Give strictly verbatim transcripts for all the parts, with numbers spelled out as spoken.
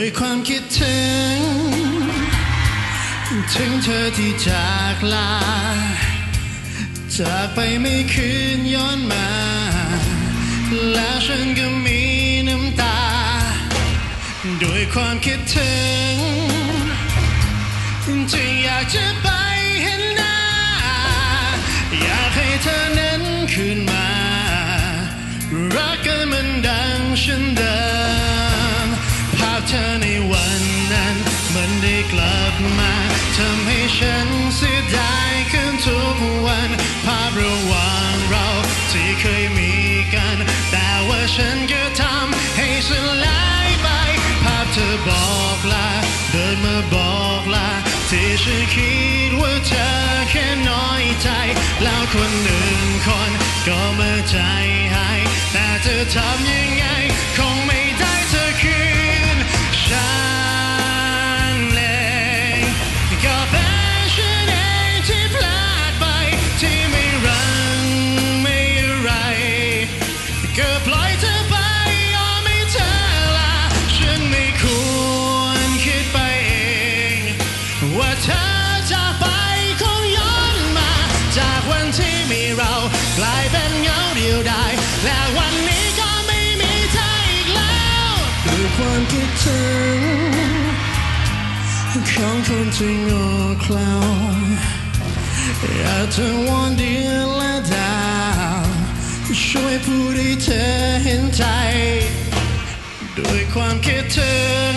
ด้วยความคิดถึงถึงเธอที่จากลาจากไปไม่คืนย้อนมาแล้วฉันก็มีน้ำตาด้วยความคิดถึงจึงอยากจะไปเห็นหน้าอยากให้เธอนั้นคืนมารักกันเหมือนดังฉันเดิมภาพเธอในวันนั้นเหมือนได้กลับมาทำให้ฉันเสียดายขึ้นทุกวันภาพระหว่างเราที่เคยมีกันแต่ว่าฉันก็ทำให้สลายไปภาพเธอบอกลาเดินมาบอกลาที่ฉันคิดว่าเธอแค่น้อยใจแล้วคนหนึ่งคนก็มาใจหายแต่เธอทำยังไงคงไม่ได้เธอคืนฉันเองก็เป็นฉันเองที่พลาดไปที่ไม่รังไม่อะไรก็ปล่อยเธอไปยอมให้เธอลาฉันไม่ควรคิดไปเองว่าเธอจะไปคงย้อนมาจากวันที่มีเรากลายเป็นเงาเดียวดายและวันนี้ก็ไม่มีเธออีกแล้วด้วยความคิดถึงของคนที่งอเคล้าอยากจะวอนเดือนและดาวช่วยพูดให้เธอเห็นใจด้วยความคิดถึง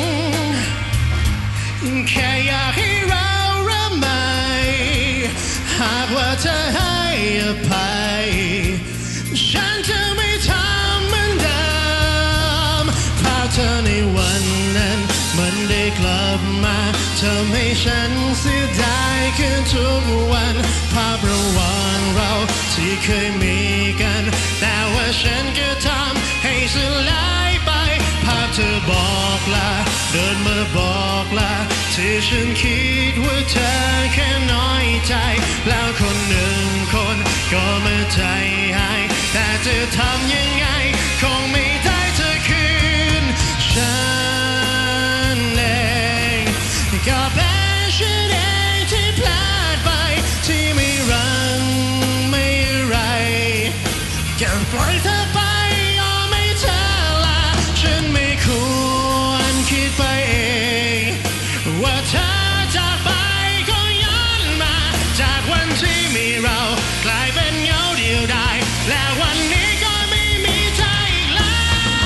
แค่อยากให้เราระบายหากว่าเธอให้อภัยฉันจะไม่ทำเหมือนเดิมภาพเธอในวันนั้นมันได้กลับมาทำให้ฉันเสียดายขึ้นทุกวันภาพระหว่างเราที่เคยมีกันแต่ว่าฉันก็ทำให้สลายไปภาพเธอบอกลาเดินมาบอกลาที่ฉันคิดว่าเธอแค่น้อยใจแล้วคนหนึ่งคนก็มาใจหายแต่เธอทำยังไงคงไม่ได้เธอคืนฉันเองก็เป็นฉันเองที่พลาดไปที่ไม่รังไม่อะไรก็ปล่อยเธอไปยอมให้เธอลาฉันไม่ควรคิดไปเองว่าเธอจากไปก็ย้อนมาจากวันที่มีเรากลายเป็นเงาเดียวดายและวันนี้ก็ไม่มีเธออีกแล้ว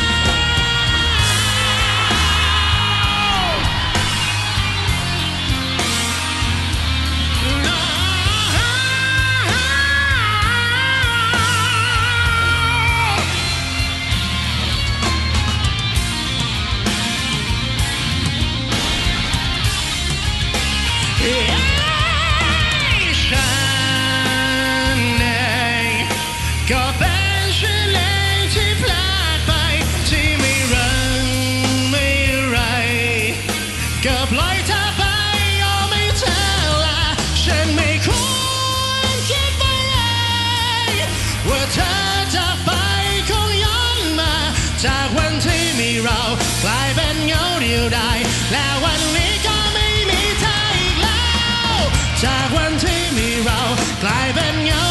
ก็เป็นฉันเองที่พลาดไปที่ไม่รังไม่อะไรก็ปล่อยเธอไปยอมให้เธอลาฉันไม่ควรคิดไปเองว่าเธอจากไปคงย้อนมาจากวันที่มีเรากลายเป็นเงาเดียวดายและวันนี้ก็ไม่มีเธออีกแล้วจากวันที่มีเรากลายเป็นเงา